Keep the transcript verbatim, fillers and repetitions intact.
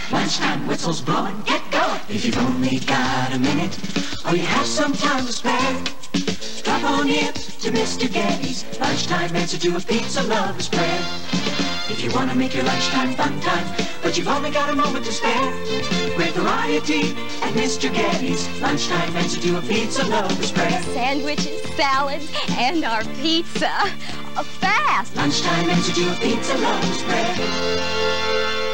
Lunchtime whistles blowing, get going. If you've only got a minute, or you have some time to spare, drop on in to Mister Gatti's lunchtime answer to a pizza lover's prayer. If you want to make your lunchtime fun time, but you've only got a moment to spare, with variety at Mister Gatti's lunchtime answer to a pizza lover's prayer. Sandwiches, salads, and our pizza. Uh, fast! Lunchtime answer to a pizza lover's prayer.